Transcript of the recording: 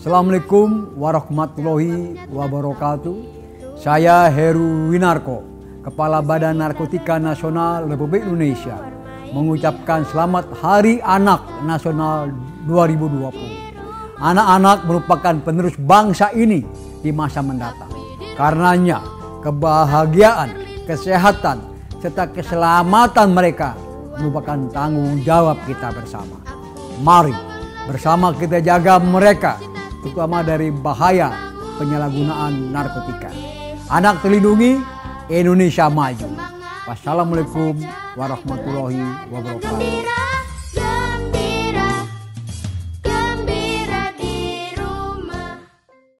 Assalamualaikum warahmatullahi wabarakatuh. Saya Heru Winarko, Kepala Badan Narkotika Nasional Republik Indonesia, mengucapkan selamat Hari Anak Nasional 2020. Anak-anak merupakan penerus bangsa ini di masa mendatang. Karenanya, kebahagiaan, kesehatan, serta keselamatan mereka merupakan tanggung jawab kita bersama. Mari bersama kita jaga mereka, terutama dari bahaya penyalahgunaan narkotika. Anak terlindungi, Indonesia maju. Wassalamualaikum warahmatullahi wabarakatuh.